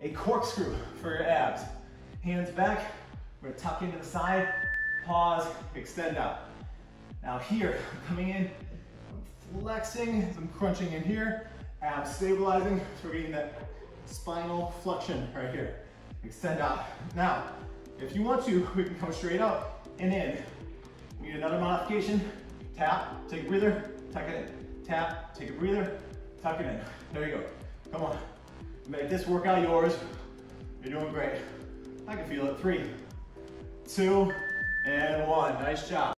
a corkscrew for your abs. Hands back, we're gonna tuck into the side, pause, extend out. Now here, I'm coming in, I'm flexing, I'm crunching in here, abs stabilizing, so we're getting that spinal flexion right here. Extend out. Now, if you want to, we can come straight up and in. We need another modification. Tap, take a breather, tuck it in. Tap, take a breather, tuck it in. There you go. Come on. Make this workout yours. You're doing great. I can feel it. 3, 2, and 1. Nice job.